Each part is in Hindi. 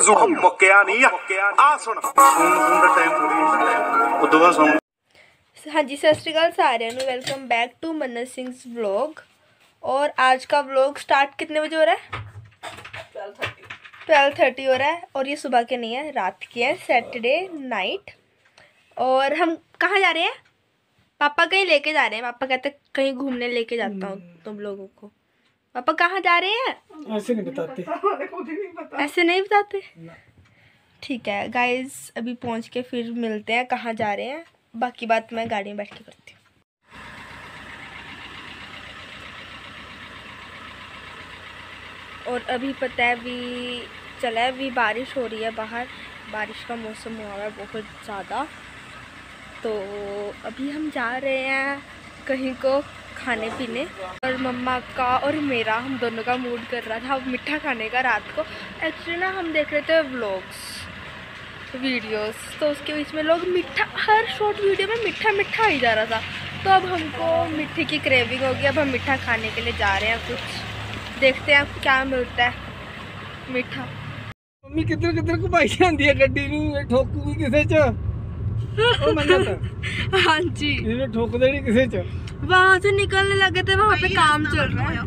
ਮੌਜੂਦ ਮੁੱਕਿਆ ਨਹੀਂ ਆ ਸੁਣ ਦਾ ਟਾਈਮ ਥੋੜੀ ਉਦੋਂ ਬਾਅਦ ਸੁਣ। ਹਾਂਜੀ ਸਤਿ ਸ਼੍ਰੀ ਅਕਾਲ सारे वेलकम बैक टू मन्नत सिंह व्लॉग। और आज का व्लॉग स्टार्ट कितने बजे हो रहा है? 12:30 हो रहा है। और ये सुबह के नहीं है, रात की है, सैटरडे नाइट। और हम कहाँ जा रहे हैं? पापा कहीं लेके जा रहे हैं। पापा कहते कहीं घूमने लेके जाता हूँ तुम लोगों को। पापा कहाँ जा रहे हैं? ऐसे नहीं बताते, ऐसे नहीं बताते। ठीक है गाइज, अभी पहुँच के फिर मिलते हैं कहाँ जा रहे हैं। बाकी बात मैं गाड़ी में बैठ के करती हूँ। और अभी पता है अभी चला है, अभी बारिश हो रही है बाहर, बारिश का मौसम हुआ है बहुत ज़्यादा। तो अभी हम जा रहे हैं कहीं को खाने पीने। और मम्मा का और मेरा, हम दोनों का मूड कर रहा था मिठा खाने का रात को। एक्चुअली ना हम देख रहे थे व्लॉग्स वीडियोस, तो उसके बीच में लोग मिठा, हर शॉर्ट वीडियो में मिठा मिठा ही जा रहा था। तो अब हमको मिठे की क्रेविंग होगी, अब हम मिठा खाने के लिए जा रहे हैं। कुछ देखते हैं क्या मिलता है मिठा। मम्मी किधर किधर को भाई जाती है गड्डी नूं, ठोकूगी किसे च? ओ मन्नत हाँ जी, ये ठोक देनी किसे च? वहाँ से निकलने लगे थे, वहाँ पे काम चल रहा है,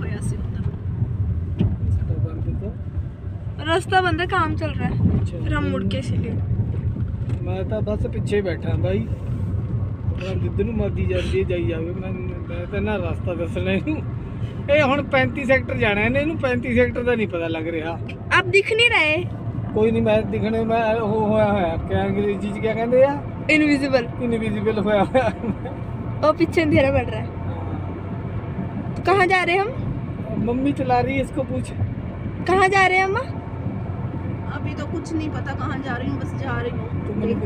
रास्ता बंद है, काम चल रहा है। फिर हम मुड़ के इसीलिए मैं तो बस पिछे बैठा भाई, जिधर नूं मर्जी जाती जाई जावे। मैं तो ना रास्ता दसना इनू। ये हुण 35 सेक्टर जाना है, इनू 35 सेक्टर का नहीं पता लग रहा। आप दिख नहीं रहे? कोई नहीं, मैं दिखने में वो होया होया क्या अंग्रेजी च क्या कहते हैं, इनविजिबल। इनविजिबल होया होया। और पीछे अंधेरा पड़ रहा है। तो कहाँ जा रहे हैं हम? मम्मी चला रही है, इसको पूछ। कहाँ जा रहे हैं अम्मा? अभी तो कुछ नहीं पता कहाँ जा रही हूँ, बस जा रही हूँ।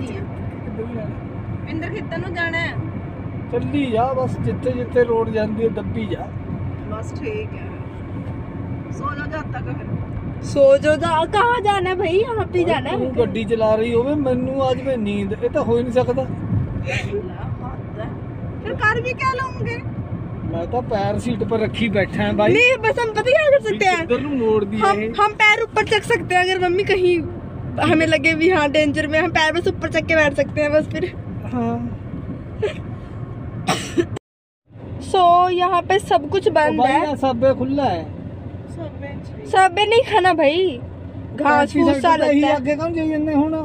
इंदर खित्तन में जाना है, चली जा बस, जिथे जिथे रोड जाती है दब्बी जा बस ठीक है। सो जाओ जब तक, फिर सो जो जा। कहाँ जाना है भाई? यहाँ पे जाना है। तू गड्डी चला रही हो, मैनू आज में नींद, ये तो हो ही नहीं सकता। फिर कर भी क्या लूंगे? मैं तो पैर सीट पर रखी बैठा है भाई। नहीं बस हम पता क्या कर सकते हैं, इधर नू मोड़ दिया है। हम पैर ऊपर चक सकते हैं। अगर मम्मी कहीं हमें लगे भी हाँ डेंजर में, हम पैर बस ऊपर चक के बैठ सकते हैं बस फिर। हाँ। सो यहाँ पे सब कुछ बंद है, सब खुला है। सब नहीं खाना भाई, घास फूस सा लगता है। आगे कौन जाइए नहीं होना।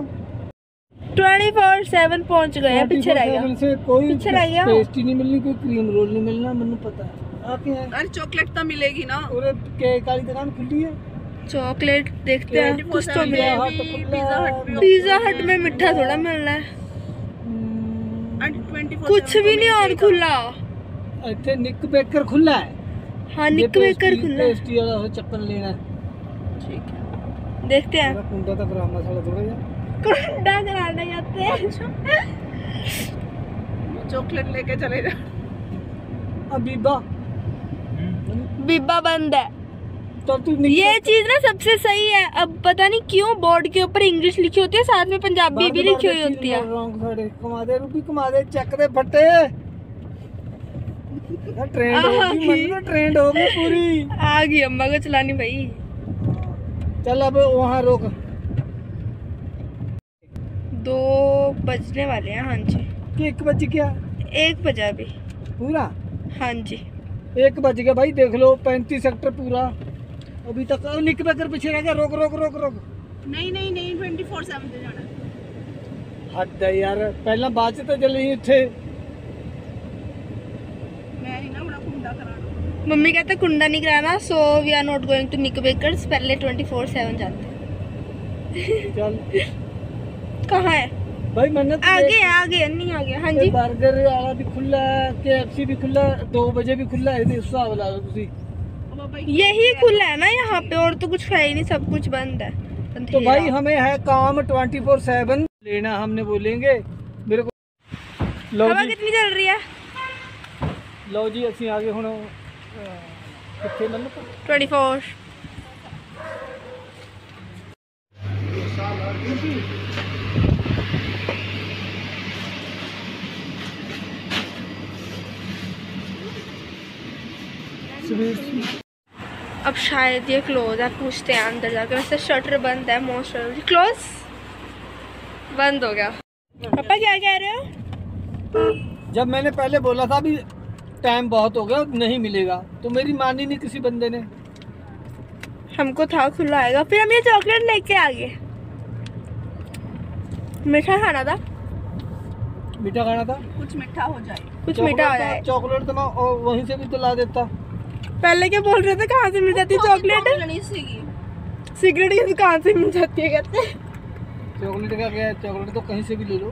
24/7 पहुँच गए हैं, पीछे रह गया, से कोई पीछे रह गया। पेस्ट्री नहीं मिलनी, कोई क्रीम रोल नहीं मिलना, मैंने पता है। आप यहाँ अरे चॉकलेट तो मिलेगी ना, और केक वाली दुकान खुली है। चॉकलेट देखते हैं कुछ तो मिलेगा। पिज़्ज़ा पिज़्ज़ा हट में मिठा थोड़ा मिलना है, 24 कुछ भी नहीं और खुला। ਇੱਥੇ ਨਿਕ ਬੇਕਰ खुला है। हाँ निक बेकर खुला है। पेस्ट्री वाला हो चक्कर लेना है। ठीक है देखते हैं। मेरा कुंडा तो खराब मसाला थोड़ा यार, कुंडा कराने जाते हैं। चॉकलेट लेके चले जा। अबीबा बिब्बा बंद है। तो तू ये चीज ना सबसे सही है। अब पता नहीं क्यों बोर्ड के ऊपर इंग्लिश लिखी होती है, साथ में पंजाबी भी लिखी हुई होती है। कमा दे रूपी, कमा दे, चक दे फटे। ट्रेंड होगी, मन ट्रेंड होगी पूरी। आ गई अम्मा को चलानी भाई। चल अब वहाँ रोक। 2 बजने वाले हैं। हाँ जी, कि 1 बज गया? 1 बजा अभी पूरा। हाँ जी 1 बज गया भाई, देख लो 35 सेक्टर पूरा अभी तक। निक बेकर पीछे रह गया। रोक रोक रोक रोक। नहीं 24/7 ਤੇ ਜਾਣਾ। हद है यार, पहला बाद च तो चली उत्थे। मैं ही ना बड़ा कुंडा कराना। मम्मी कहते कुंडा नहीं कराना, so we are not going to Nik Bakers. पहले 24/7 जाते हैं। चल कहाँ है भाई? मैंने आगे आगे नहीं आ गया। हाँ जी बर्गर वाला भी खुला, KFC भी खुला, 2 बजे भी खुला है। इस हिसाब ला लो तुसी। यही खुला है ना यहाँ पे, और तो कुछ है ही नहीं, सब कुछ बंद है। तो भाई हमें है काम 24/7 लेना, हमने बोलेंगे मेरे को। लो हवा जी, कितनी चल रही है? लो जी ਅਸੀਂ आगे ਹੁਣ ਕਿੱਥੇ ਮੈਨੂੰ 24। अब शायद ये क्लोज है, पूछते हैं अंदर जाकर। वैसे शटर बंद है, मोस्ट क्लोज बंद हो गया। पापा क्या कह रहे हो? जब मैंने पहले बोला था भी टाइम बहुत हो गया नहीं मिलेगा, तो मेरी मानी नहीं किसी बंदे ने। हमको था खुला आएगा, फिर हम ये चॉकलेट लेके आ गए। मीठा खाना था, मीठा खाना था, कुछ मीठा हो जाए। कुछ मीठा हो जाए। चॉकलेट तो मैं वहीं से भी तो ला देता। पहले क्या बोल रहे थे, कहाँ से मिल जाती है चॉकलेट? सिगरेट की दुकान से मिल जाती है कहते। चॉकलेट का क्या है, चॉकलेट तो कहीं से भी ले लो।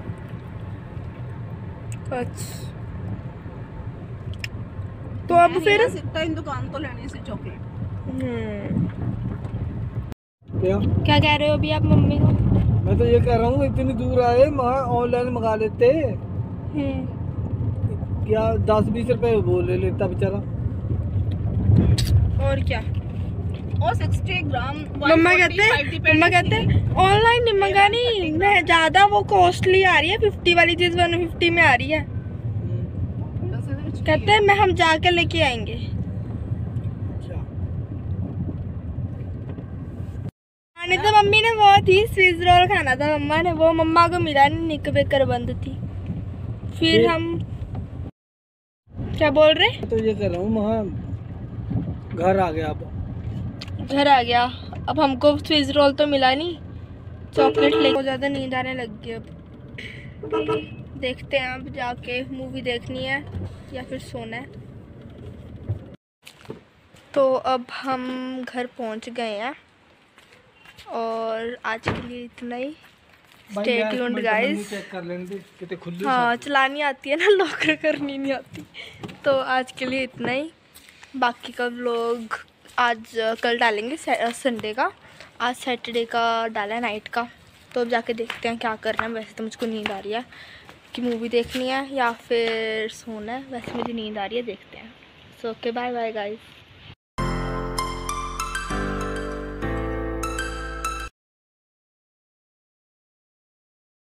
अच्छा तो अब फिर इन दुकान तो लेने से चॉकलेट। क्या कह रहे हो अभी आप मम्मी को? मैं तो ये कह रहा हूँ इतनी दूर आए वहाँ ऑनलाइन मंगा लेते। क्या 10-20 रुपए वो ले लेता बेचारा। और क्या, और 60 ग्राम मम्मा कहते ऑनलाइन नहीं मंगानी, मैं ज्यादा वो कॉस्टली आ रही है। 50 वाली चीज 150 में आ रही है। कहते हैं मैं हम जाके लेके आएंगे। खाने तो मम्मी ने वो थी स्विस रोल खाना था मम्मा ने, वो मम्मा को मिला नहीं, निक बेकर बंद थी। फिर हम क्या बोल रहे? तो ये कह रहा हूँ वहाँ घर आ गया। अब घर आ गया, अब हमको स्विस रोल तो मिला नहीं, चॉकलेट ले। बहुत ज़्यादा नींद आने लग गई। अब देखते हैं, अब जाके मूवी देखनी है या फिर सोना है। तो अब हम घर पहुंच गए हैं और आज के लिए इतना ही। Stay tuned guys. चेक कर लेने दे कितने खुली। हाँ चलानी आती है ना, लॉक करनी नहीं आती। तो आज के लिए इतना ही, बाकी का व्लॉग आज कल डालेंगे संडे का। आज सैटरडे का डाला है नाइट का, तो अब जाके देखते हैं क्या करना है। वैसे तो मुझको नींद आ रही है कि मूवी देखनी है या फिर सोना है, वैसे मुझे नींद आ रही है, देखते हैं। So okay bye bye guys.